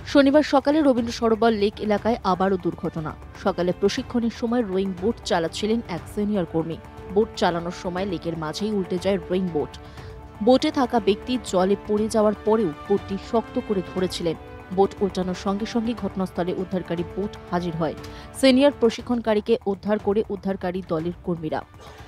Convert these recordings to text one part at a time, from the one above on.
শনিবার সকালে রবীন্দ্র সরোবর লেক এলাকায় আবারও দুর্ঘটনা। সকালে প্রশিক্ষণের সময় রোয়িং বোট চালাচ্ছিলেন এক সিনিয়র কর্মী। বোট চালানোর সময় লেকের মাঝেই উল্টে যায় রোয়িং বোট। বোটে থাকা ব্যক্তি জলে পড়ে যাওয়ার পরেও বোটটি শক্ত করে ধরেছিলেন। বোট উল্টানোর সঙ্গে সঙ্গে ঘটনাস্থলে উদ্ধারকারী বোট হাজির হয়। সিনিয়র প্রশিক্ষণকারীকে উদ্ধার করে উদ্ধারকারী দলের কর্মীরা।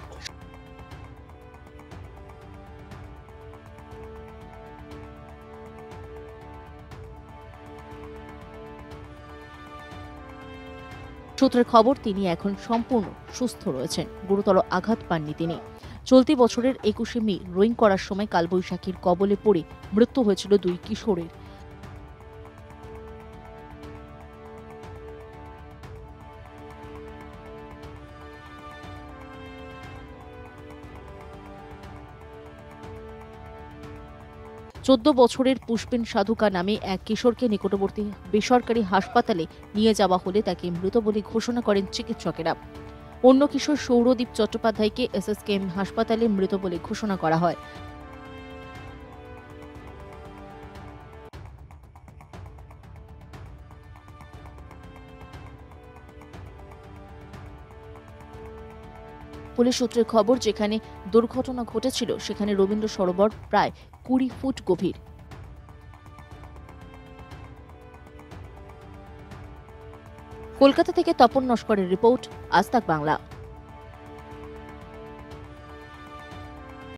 সূত্রের খবর, তিনি এখন সম্পূর্ণ সুস্থ রয়েছেন, গুরুতর আঘাত পাননি তিনি। চলতি বছরের 21শে মে রোয়িং করার সময় কালবৈশাখীর কবলে পড়ে মৃত্যু হয়েছিল দুই কিশোরের। চোদ্দ বছরের পুষ্পিন সাধুকা নামে এক কিশোরকে নিকটবর্তী বেসরকারি হাসপাতালে নিয়ে যাওয়া হলে তাকে মৃত বলে ঘোষণা করেন চিকিৎসকেরা। অন্য কিশোর সৌরদীপ চট্টোপাধ্যায়কে এসএসক হাসপাতালে মৃত বলে ঘোষণা করা হয়। পুলিশ সূত্রের খবর, যেখানে দুর্ঘটনা ঘটেছিল সেখানে রবীন্দ্র সরোবর প্রায় 20 ফুট গভীর। কলকাতা থেকে তপন নস্করের রিপোর্ট, আজ তাক বাংলা।